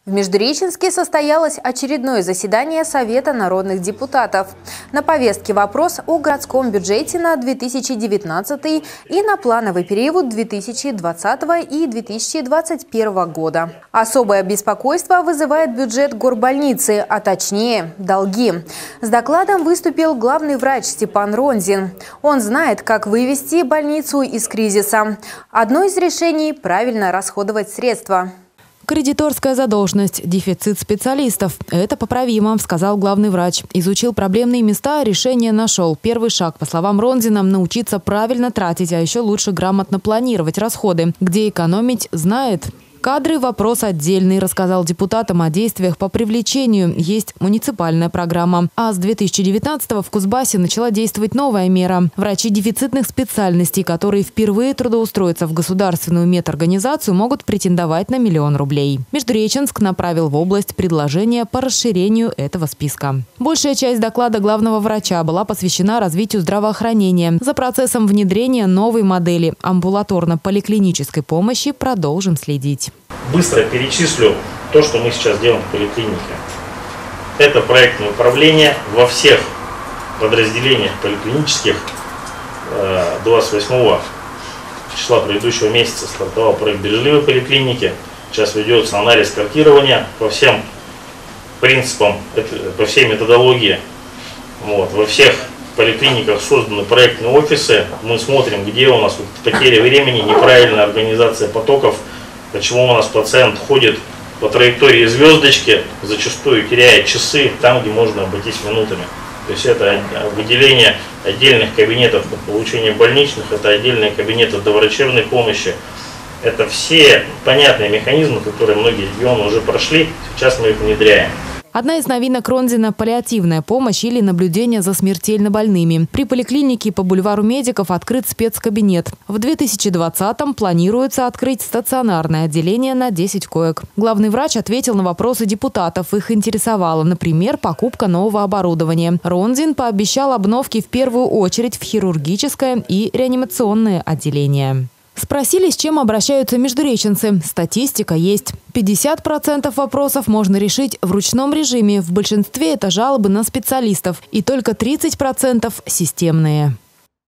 В Междуреченске состоялось очередное заседание Совета народных депутатов. На повестке вопрос о городском бюджете на 2019 и на плановый период 2020 и 2021 года. Особое беспокойство вызывает бюджет горбольницы, а точнее долги. С докладом выступил главный врач Степан Ронзин. Он знает, как вывести больницу из кризиса. Одно из решений – правильно расходовать средства. Кредиторская задолженность, дефицит специалистов. Это поправимо, сказал главный врач. Изучил проблемные места, решение нашел. Первый шаг, по словам Ронзина, научиться правильно тратить, а еще лучше грамотно планировать расходы. Где экономить, знает. Кадры – вопрос отдельный, рассказал депутатам о действиях по привлечению. Есть муниципальная программа. А с 2019-го в Кузбассе начала действовать новая мера. Врачи дефицитных специальностей, которые впервые трудоустроятся в государственную медорганизацию, могут претендовать на 1 000 000 рублей. Междуреченск направил в область предложения по расширению этого списка. Большая часть доклада главного врача была посвящена развитию здравоохранения. За процессом внедрения новой модели амбулаторно-поликлинической помощи продолжим следить. Быстро перечислю то, что мы сейчас делаем в поликлинике. Это проектное управление во всех подразделениях поликлинических. 28 числа предыдущего месяца стартовал проект бережливой поликлиники. Сейчас ведется анализ картирования по всем принципам, по всей методологии. Во всех поликлиниках созданы проектные офисы. Мы смотрим, где у нас потеря времени, неправильная организация потоков. Почему у нас пациент ходит по траектории звездочки, зачастую теряя часы там, где можно обойтись минутами. То есть это выделение отдельных кабинетов по получению больничных, это отдельные кабинеты доврачебной помощи. Это все понятные механизмы, которые многие регионы уже прошли, сейчас мы их внедряем. Одна из новинок Ронзина – паллиативная помощь или наблюдение за смертельно больными. При поликлинике по бульвару Медиков открыт спецкабинет. В 2020-м планируется открыть стационарное отделение на 10 коек. Главный врач ответил на вопросы депутатов. Их интересовало, например, покупка нового оборудования. Ронзин пообещал обновки в первую очередь в хирургическое и реанимационное отделение. Спросили, с чем обращаются междуреченцы. Статистика есть. 50% вопросов можно решить в ручном режиме. В большинстве это жалобы на специалистов. И только 30% системные.